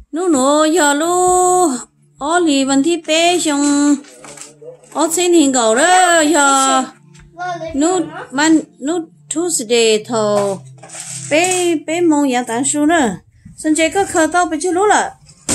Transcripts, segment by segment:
nó nó giờ lu ở lì bên thi bé xong ở trên hình cầu đó giờ nó man nó Tuesday thầu bé bé mong nhà tán số nữa sinh chế có khởi tao bây giờ lúc là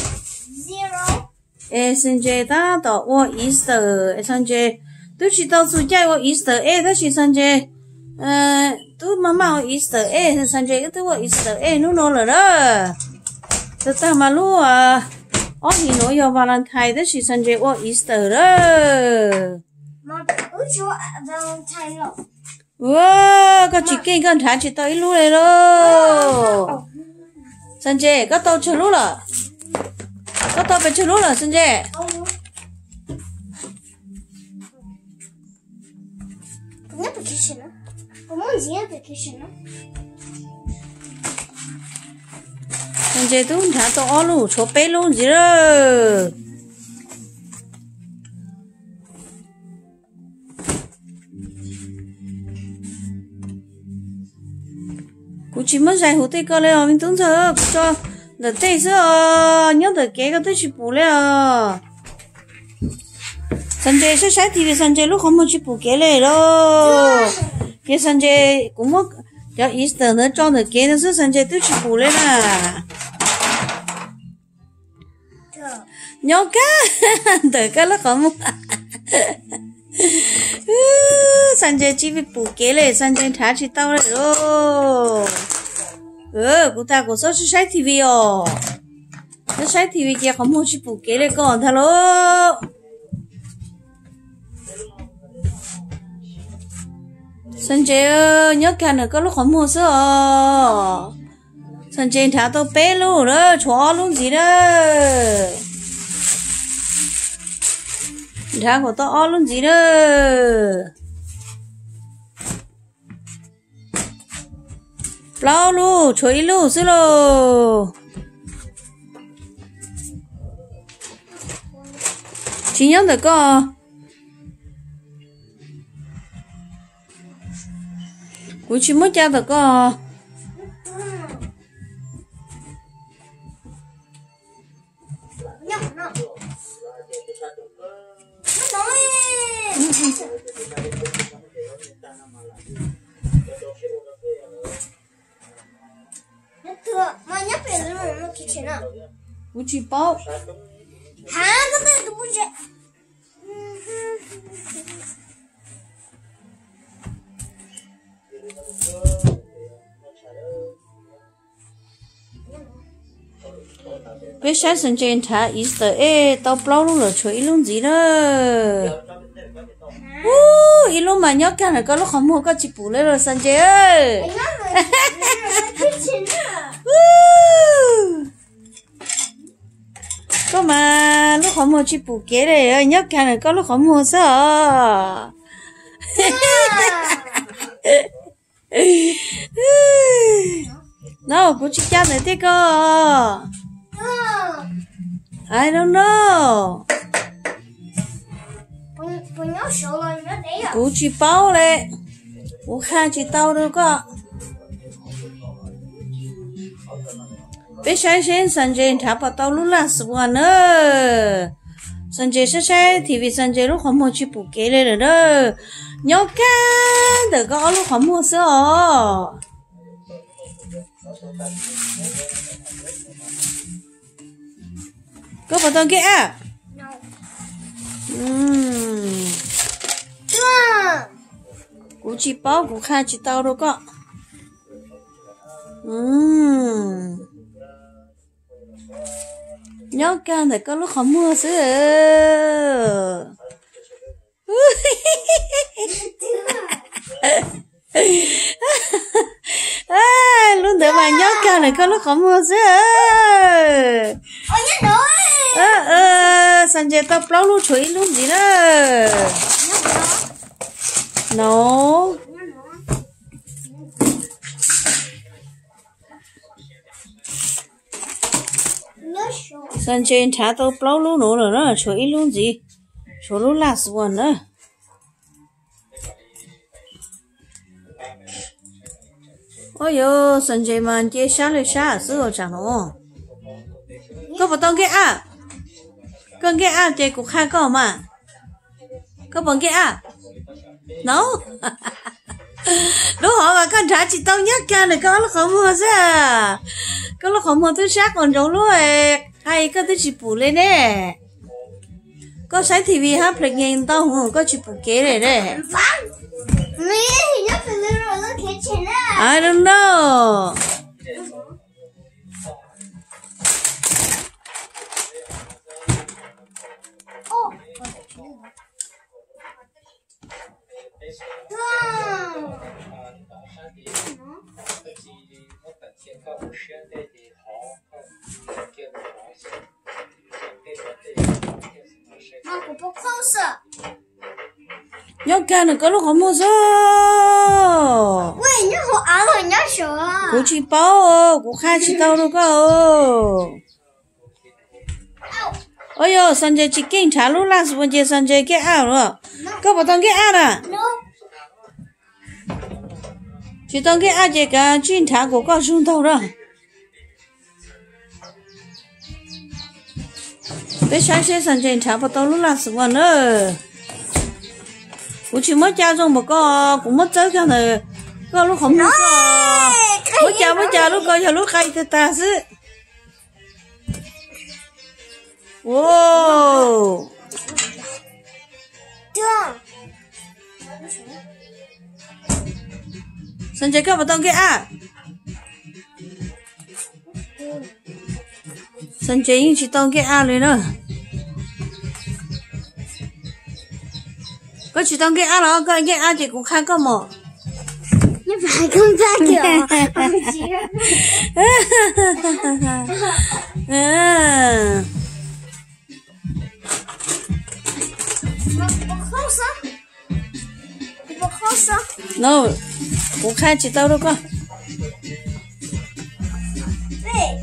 sinh chế ta tao ô Easter sinh chế tôi chỉ tao chủ chạy ô Easter đó chỉ sinh chế tôi mà Easter sinh chế tôi ô Easter nó là đó tôi ta mà lu ở thì nói giờ Valentine đó chỉ sinh chế ô Easter đó mà ủa chú Valentine rồi wow có chỉ kinh con thả chỉ tới lu này rồi sinh chế có tao chơi lu là có tao phải chơi lu là sinh chế Não porque não. Como dia porque não. sinh chế tôi thả tao ở lu chỗ bé luôn gì đó cô chỉ mới giải hút tay cơ lên mình tưởng giờ cho đợt tay giờ nhớ đợt kế cái tới chỉ bù lên sinh chế sẽ sai thì sinh chế lúc không muốn chỉ bù kế lên đó cái sinh chế cũng mất cho Easter nữa cho đợt kế nó sẽ sinh chế tới chỉ bù lên à nhớ cả đợt cái lúc không muốn sinh chế chỉ vì bù kế lên sinh chế thả chỉ tao lại rồi cô ta có số sai TV nó sai TV kia không muốn chỉ bù kế lên con thà lô sinh chế nhớ cả nữa có lúc không mua số sinh chế thả tao bé luôn đó chó luôn gì đó thả của tao luôn gì đó lao luôn chuối luôn xí luôn chỉ nhớ được có cô chỉ mới cha được có mà nhấp về nó kitchen à cô chỉ bao hả cái này tôi muốn chạy bé sáng sinh trên thả Easter tao bao luôn rồi chuối luôn gì đó ít lúc mà nhớ cái này có lúc không mua có chỉ bù lên rồi sinh chế ơi có mà lúc không mua chỉ bù kế này nhớ cái này có lúc không mua sao nào cô chỉ cha này thế cơ I don't know cô chỉ bao嘞cô khai chỉ tao đâu có bé sáng sáng sinh chế thả vào tao lúc là sửa nữa sinh chế sẽ thì vì sinh chế lúc không mua chỉ bù kế lên rồi đó nhớ cả được có lúc không mua sữa có bao nhiêu cái à cô chỉ bao cô khai chỉ tao đâu có nhớ cả được có lúc không mua sữa luôn được mà nhớ cả này có lúc không mua sữa sinh chế tao bao luôn chuối luôn gì đó no sinh chế thả tao bao luôn nữa đó chuối luôn gì chuối luôn last one nữa ôi yo sinh chế mà chế sáng lên sáng sữa chẳng nó có một tông cái à con cái à chị cũng khai có mà có bằng cái à no đúng họ mà con trả chị tao nhắc ca này có lúc không mua ra có lúc không mua tôi sát còn giống luôn hay có tôi chỉ bù lên nè có sấy tivi hát plek nhìn tao không có chỉ bù kế này nè I don't know. Nhóc ca này có lúc không mua sao? 喂，你好熬了人家手啊！ 我去包我开起刀了个。哎呦，上街去警察路那是问题，上街给按了，搞不当给按了，去当给按这个警察给告诉到了。别相信上街查不到路那是完了。我去没家中不搞，我没走干了，搞路好没搞，我家路搞下路开的大事。哦，上街搞不到给啊，上街应去当给啊来了。我去当给阿老个给阿姐给我看个么？ 你白跟白掉， 嗯。 不好说。 no， 我看知道了个。 对。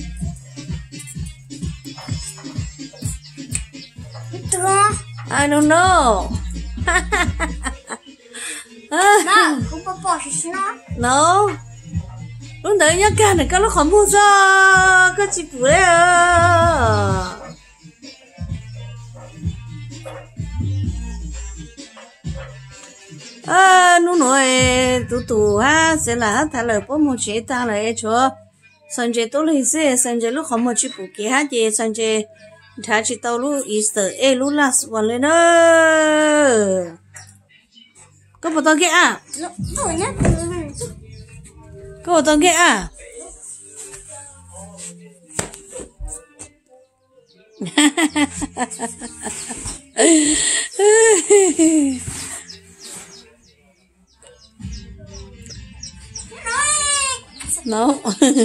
I don't know。 那我不报是谁呢 ？No， lúc đấy nhá cả này các nó không mua ra cái chị phụ đấy à. Nó nói tụ ha sẽ là thà lời bố một chế ta lại cho sáng chế tôi lấy xe sáng chế lúc không một chị phụ kia ha chị sáng chế thà chị tao lúc Easter lúc last one lên nữa có một tông kia à có một tông kia à no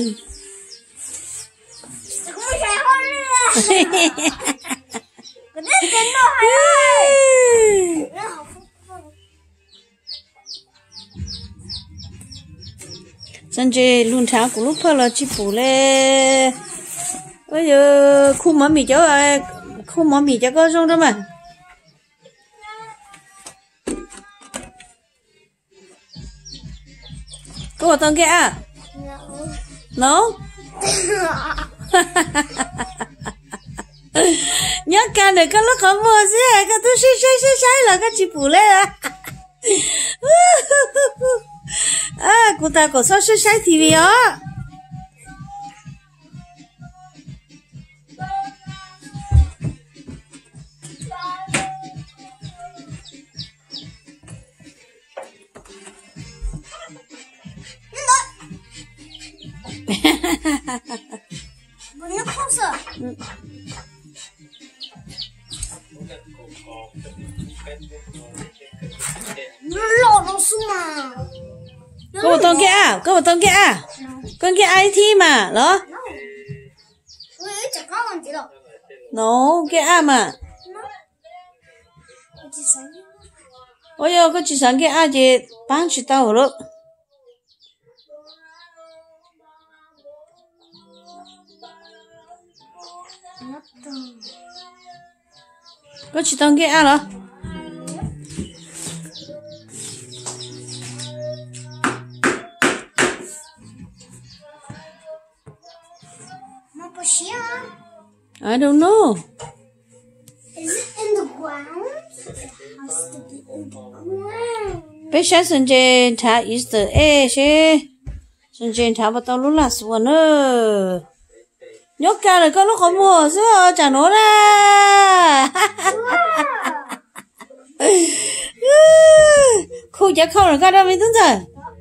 sáng chế luôn tháo của lúc phơi là chỉ phủ lên bây giờ khu mắm mì cho có xong đó mà có một tông kia à no nhớ cả này có lúc không mua gì cái tôi sai là cái chị phủ lên à cô ta có sao sai TV á 你空色。老老鼠嘛。 có một tông kia à con kia IT mà đó nó kia à mà ôi yo có chỉ sáng kia à chị bán chỉ tao rồi có chỉ tông kia à rồi I don't know. Is it in the ground? It has to be in the ground. Bây giờ sinh chế thả Easter egg chứ. Sinh chế thả vào tàu lúc là xuống nữa. Nhóc cả rồi có lúc có mua chứ chả nói ra. Khu chả không rồi cả đâu mới tính rồi.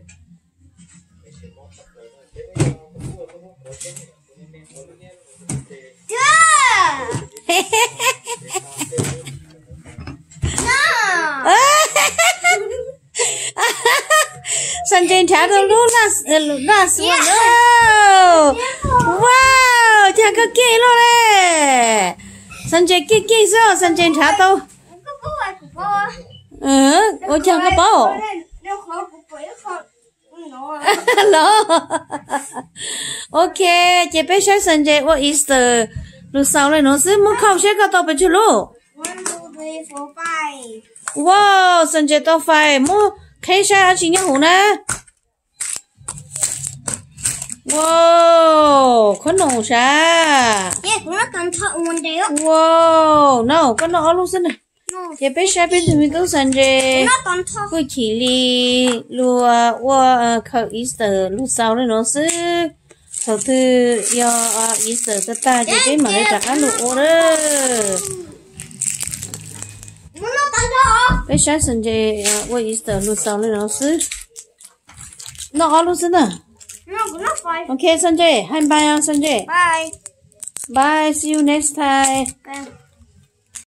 Sanjay thả đâu lúc là xuống nữa. Wow, thằng có kỹ luôn đấy. Sanjay kỹ sao? Sanjay thả đâu? Ôi thằng có bao? Lo. Ok, chị bé sẽ Sanjay what Easter lúc sau này nó sẽ muốn không sẽ có tao bé chú luôn. 1, 2, 3, 4, 5. Wow, Sanjay tao phải mua khai ra chỉ nhớ hủ nè. Wow, con nổ sao? Yeah, cũng nó cần thọ one day up. Wow, no, con nổ luôn xin nè. No. Chị bé sẽ bên tụi mình tôi Sanjay. Nó cần thọ. Cô chỉ li lùa wa khẩu Easter lúc sau này nó sẽ thầu thư do Easter ta chỉ biết mà lấy trả ăn lụa đó. Nó cần thọ. Bé sẽ Sanjay wa Easter lúc sau này nó sẽ nó luôn xin nè. No, phải. Okay, Sanjay, bye Sanjay. Bye. Bye, see you next time. Okay.